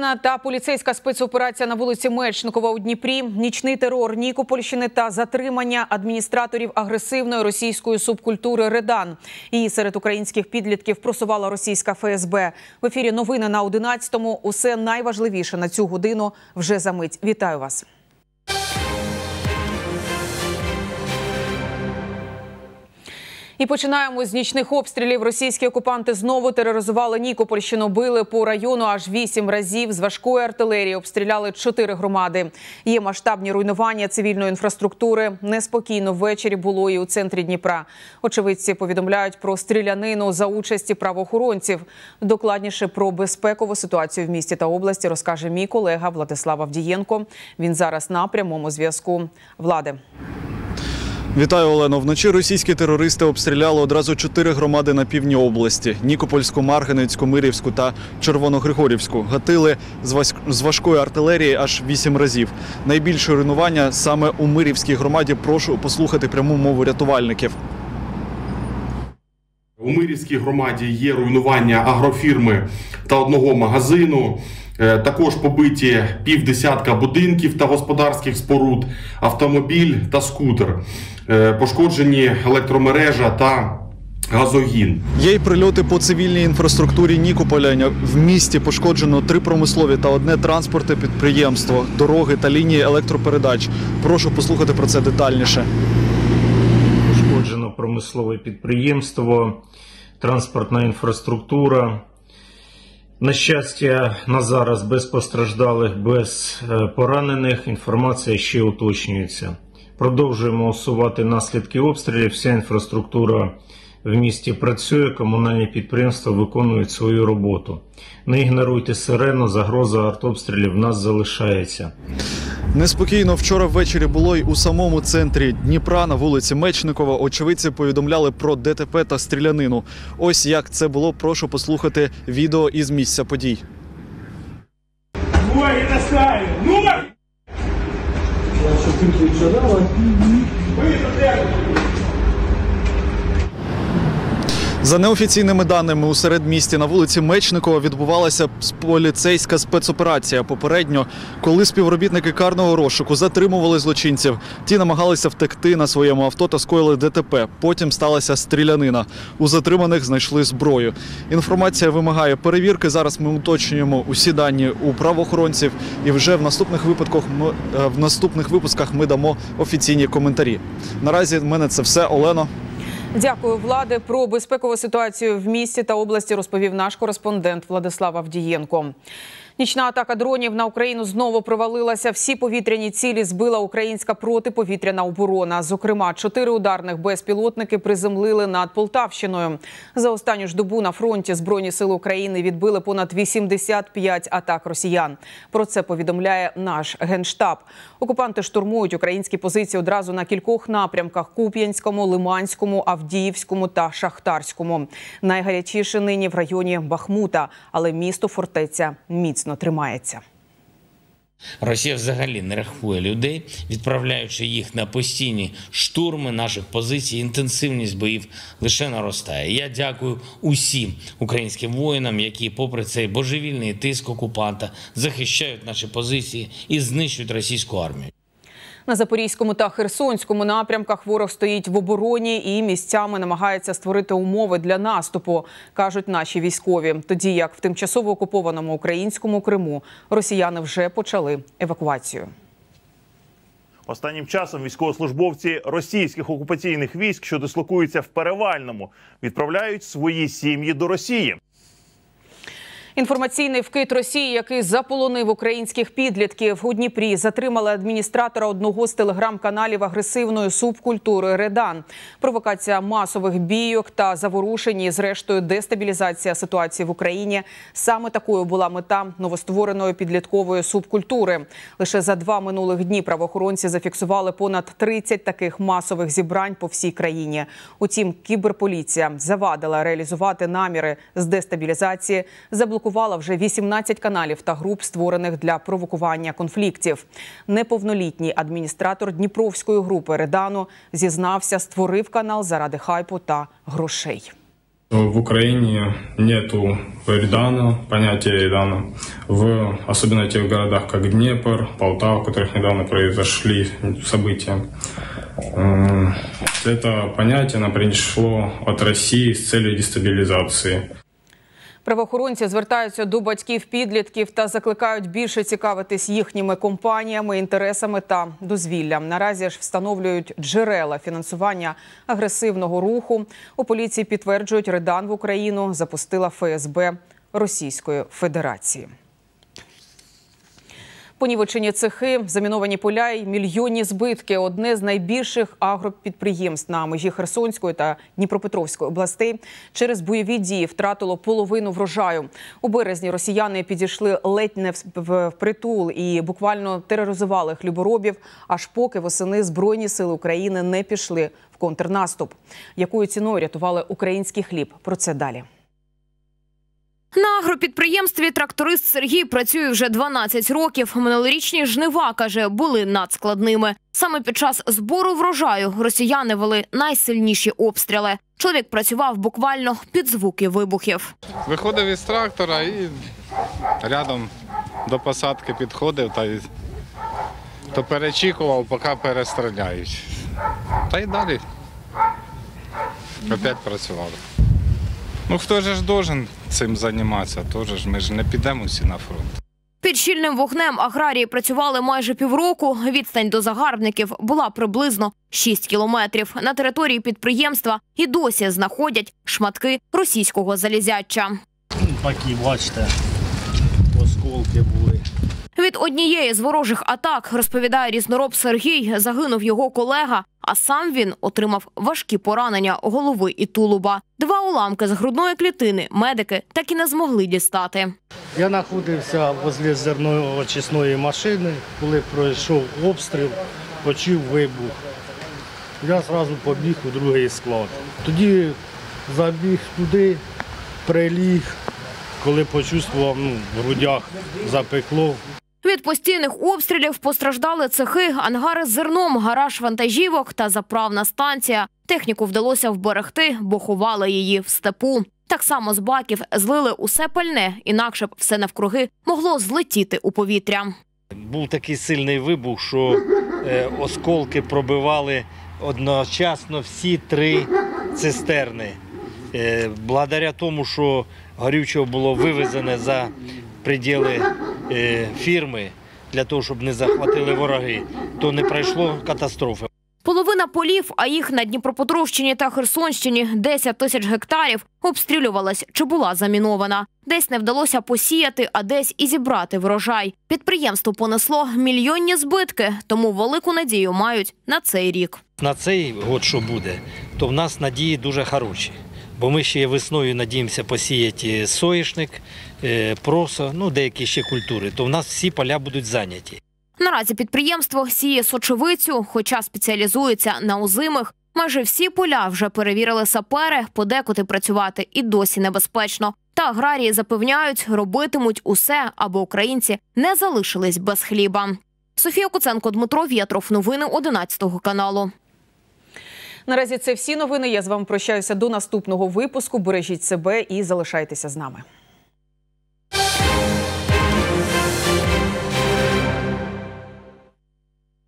Стріляніна та поліцейська спецоперація на вулиці Мечникова у Дніпрі, нічний терор Нікопольщини та затримання адміністраторів агресивної російської субкультури «Редан». Її серед українських підлітків просувала російська ФСБ. В ефірі новини на 11-му. Усе найважливіше на цю годину вже за мить. Вітаю вас. І починаємо з нічних обстрілів. Російські окупанти знову тероризували Нікопольщину. Били по району аж 8 разів. З важкої артилерії обстріляли 4 громади. Є масштабні руйнування цивільної інфраструктури. Неспокійно ввечері було і у центрі Дніпра. Очевидці повідомляють про стрілянину за участі правоохоронців. Докладніше про безпекову ситуацію в місті та області розкаже мій колега Владислав Авдієнко. Він зараз на прямому зв'язку. Владе. Вітаю, Олено. Вночі російські терористи обстріляли одразу 4 громади на півдні області – Нікопольську, Марганецьку, Мирівську та Червоногригорівську. Гатили з важкої артилерії аж 8 разів. Найбільше руйнування саме у Мирівській громаді. Прошу послухати пряму мову рятувальників. У Мирівській громаді є руйнування агрофірми та одного магазину. Також побиті півдесятка будинків та господарських споруд, автомобіль та скутер. Пошкоджені електромережа та газогін. Є й прильоти по цивільній інфраструктурі Нікополя. В місті пошкоджено 3 промислові та 1 транспортне підприємство, дороги та лінії електропередач. Прошу послухати про це детальніше. Пошкоджено промислове підприємство, транспортна інфраструктура. На щастя, на зараз без постраждалих, без поранених. Інформація ще уточнюється. Продовжуємо усувати наслідки обстрілів. Вся інфраструктура в місті працює, комунальні підприємства виконують свою роботу. Не ігноруйте сирену, загроза артобстрілів в нас залишається. Неспокійно вчора ввечері було й у самому центрі Дніпра на вулиці Мечникова. Очевидці повідомляли про ДТП та стрілянину. Ось як це було, прошу послухати відео із місця подій. За неофіційними даними, у середмісті на вулиці Мечникова відбувалася поліцейська спецоперація. Попередньо, коли співробітники карного розшуку затримували злочинців, ті намагалися втекти на своєму авто та скоїли ДТП. Потім сталася стрілянина. У затриманих знайшли зброю. Інформація вимагає перевірки. Зараз ми уточнюємо усі дані у правоохоронців і вже в наступних випусках ми дамо офіційні коментарі. Наразі в мене це все. Олено. Дякую, Владе. Про безпекову ситуацію в місті та області розповів наш кореспондент Владислав Авдієнко. Нічна атака дронів на Україну знову провалилася. Всі повітряні цілі збила українська протиповітряна оборона. Зокрема, 4 ударних безпілотники приземлили над Полтавщиною. За останню ж добу на фронті Збройні сили України відбили понад 85 атак росіян. Про це повідомляє наш Генштаб. Окупанти штурмують українські позиції одразу на кількох напрямках – Куп'янському, Лиманському, Авдіївському та Шахтарському. Найгарячіше нині в районі Бахмута, але місто-фортеця міцно тримається. Росія взагалі не рахує людей, відправляючи їх на постійні штурми наших позицій. Інтенсивність боїв лише наростає. Я дякую усім українським воїнам, які попри цей божевільний тиск окупанта захищають наші позиції і знищують російську армію. На Запорізькому та Херсонському напрямках ворог стоїть в обороні і місцями намагається створити умови для наступу, кажуть наші військові. Тоді як в тимчасово окупованому українському Криму росіяни вже почали евакуацію. Останнім часом військовослужбовці російських окупаційних військ, що дислокуються в Перевальному, відправляють свої сім'ї до Росії. Інформаційний вкид Росії, який заполонив українських підлітків. У Дніпрі затримали адміністратора одного з телеграм-каналів агресивної субкультури «Редан». Провокація масових бійок та заворушень і, зрештою, дестабілізація ситуації в Україні. Саме такою була мета новоствореної підліткової субкультури. Лише за 2 минулих дні правоохоронці зафіксували понад 30 таких масових зібрань по всій країні. Утім, кіберполіція завадила реалізувати наміри з дестабілізації, заблокувала вже 18 каналів та груп, створених для провокування конфліктів. Неповнолітній адміністратор Дніпровської групи «Редану» зізнався, створив канал заради хайпу та грошей. В Украине нету Эрдана, понятия Эрдана, особенно в тех городах, как Днепр, Полтава, в которых недавно произошли события. Это понятие пришло от России с целью дестабилизации. Правоохоронці звертаються до батьків підлітків та закликають більше цікавитись їхніми компаніями, інтересами та дозвіллям. Наразі ж встановлюють джерела фінансування агресивного руху. У поліції підтверджують, Редан в Україну запустила ФСБ Російської Федерації. Понівечені цехи, заміновані поля й мільйонні збитки – одне з найбільших агропідприємств на межі Херсонської та Дніпропетровської областей через бойові дії втратило половину врожаю. У березні росіяни підійшли ледь не впритул і буквально тероризували хліборобів, аж поки восени Збройні сили України не пішли в контрнаступ. Якою ціною рятували український хліб? Про це далі. На агропідприємстві тракторист Сергій працює вже 12 років. Минулорічні жнива, каже, були надскладними. Саме під час збору врожаю росіяни вели найсильніші обстріли. Чоловік працював буквально під звуки вибухів. Виходив із трактора і рядом до посадки підходив та то перечікував, поки перестріляють. Та й далі опять працювали. Ну, хто ж должен цим займатися? Тож ми ж не підемо всі на фронт. Під щільним вогнем аграрії працювали майже півроку. Відстань до загарбників була приблизно 6 кілометрів. На території підприємства і досі знаходять шматки російського залізяча. Такі, бачите, осколки були. Від однієї з ворожих атак, розповідає різнороб Сергій, загинув його колега, а сам він отримав важкі поранення голови і тулуба. 2 уламки з грудної клітини медики так і не змогли дістати. Я знаходився возле зерноочисної машини, коли пройшов обстріл, почув вибух. Я одразу побіг у другий склад. Тоді забіг туди, приліг, коли почувствував, в грудях запекло. Від постійних обстрілів постраждали цехи, ангари з зерном, гараж вантажівок та заправна станція. Техніку вдалося вберегти, бо ховали її в степу. Так само з баків злили усе пальне, інакше б все навкруги могло злетіти у повітря. Був такий сильний вибух, що осколки пробивали одночасно всі 3 цистерни. Благодаря тому, що горючого було вивезене за пределы фірми, для того, щоб не захватили вороги, то не пройшло катастрофи. Половина полів, а їх на Дніпропетровщині та Херсонщині 10 тисяч гектарів, обстрілювалась чи була замінована. Десь не вдалося посіяти, а десь і зібрати врожай. Підприємство понесло мільйонні збитки, тому велику надію мають на цей рік. На цей год, що буде, то в нас надії дуже хороші. Бо ми ще весною надіємося посіяти соняшник, просо, деякі ще культури, то в нас всі поля будуть зайняті. Наразі підприємство сіє сочевицю, хоча спеціалізується на озимих. Майже всі поля вже перевірили сапери, подекуди працювати і досі небезпечно. Та аграрії запевняють, робитимуть усе, аби українці не залишились без хліба. Софія Куценко, Дмитро Вєтров. Новини 11 каналу. Наразі це всі новини. Я з вами прощаюся до наступного випуску. Бережіть себе і залишайтеся з нами.